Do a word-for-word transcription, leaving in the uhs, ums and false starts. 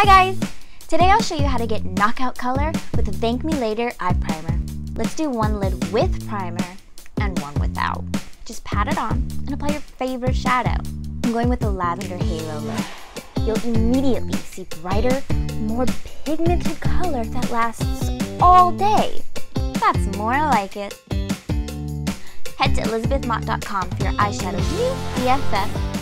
guys! Today I'll show you how to get knockout color with the Thank Me Later eye primer. Let's do one lid with primer and one without. Just pat it on and apply your favorite shadow. I'm going with the lavender halo look. You'll immediately see brighter, more pigmented color that lasts all day. That's more like it. Head to Elizabeth Mott dot com for your eyeshadow new B F F